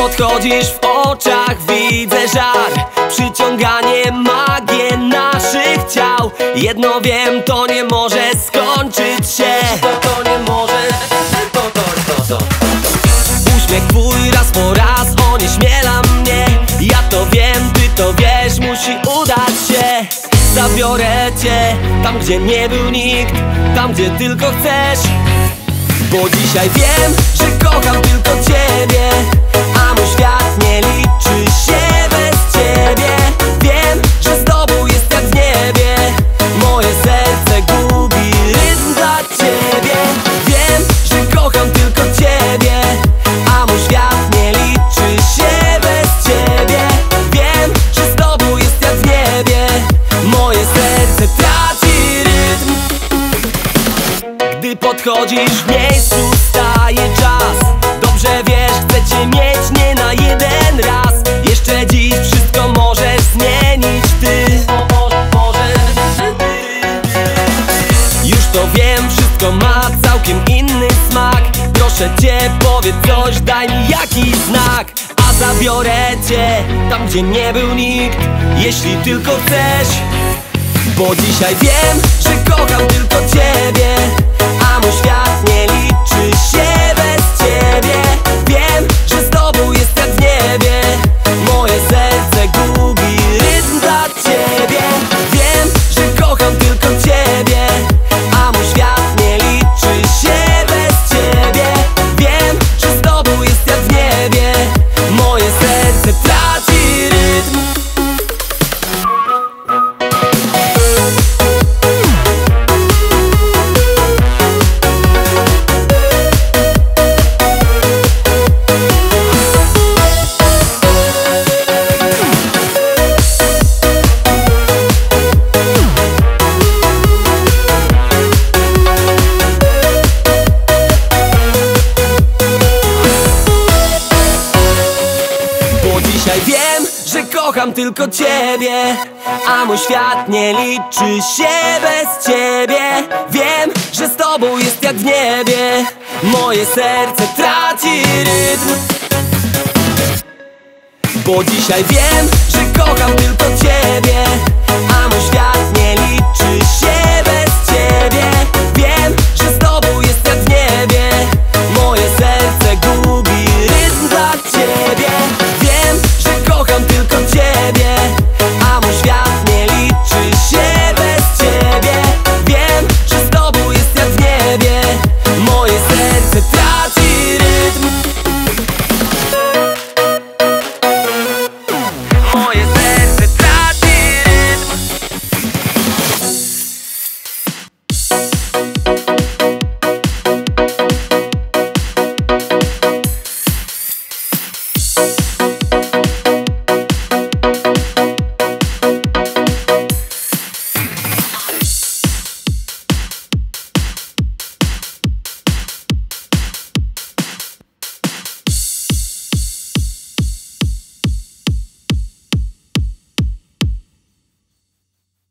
podchodzisz, w oczach widzę żar, przyciąganie, magię naszych ciał. Jedno wiem, to nie może skończyć się. To nie może, to. Uśmiech twój raz po raz onieśmiela mnie. Ja to wiem, ty to wiesz, musi udać się. Zabiorę cię tam, gdzie nie był nikt, tam, gdzie tylko chcesz. Bo dzisiaj wiem, że kocham tylko ciebie, a mój świat nie liczy się bez ciebie. Wiem, że z tobą jest jak w niebie, moje serce gubi rytm dla ciebie. Wiem, że kocham tylko ciebie, a mój świat nie liczy się bez ciebie. Wiem, że z tobą jest jak w niebie, moje serce traci rytm. Gdy podchodzisz, w miejscu staje czas. Dobrze wiesz, chcę cię mieć nie na jeden raz. Jeszcze dziś wszystko możesz zmienić ty. Już to wiem, wszystko ma całkiem inny smak. Proszę cię, powiedz coś, daj mi jakiś znak. A zabiorę cię tam, gdzie nie był nikt, jeśli tylko chcesz. Bo dzisiaj wiem, że kocham tylko ciebie, a mój świat nie liczy się bez ciebie. Wiem, że z tobą jest jak w niebie, moje serce gubi rytm dla ciebie. Wiem, że kocham tylko ciebie, a mój świat nie liczy się bez ciebie. Wiem, że z tobą jest jak w niebie, moje serce traci rytm. Dzisiaj wiem, że kocham tylko ciebie, a mój świat nie liczy się bez ciebie. Wiem, że z tobą jest jak w niebie, moje serce traci rytm. Bo dzisiaj wiem, że kocham tylko ciebie, a mój świat nie liczy się bez ciebie.